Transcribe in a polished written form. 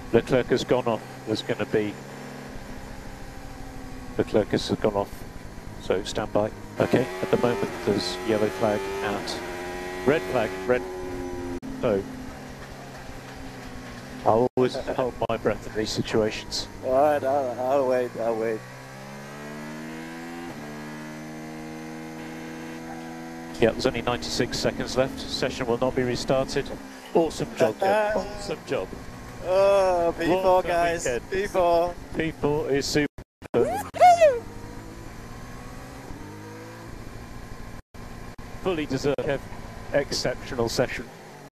Leclerc has gone off. There's going to be... Leclerc has gone off, so stand by. Okay, at the moment there's yellow flag and red flag, red. So, I'll always hold my breath in these situations. Alright, I'll wait, I'll wait. Yeah, there's only 96 seconds left. Session will not be restarted. Awesome job, Kev. Awesome job. Oh, P4 What a guys, weekend. P4. P4 is super. Fully deserved, Kev. Exceptional session.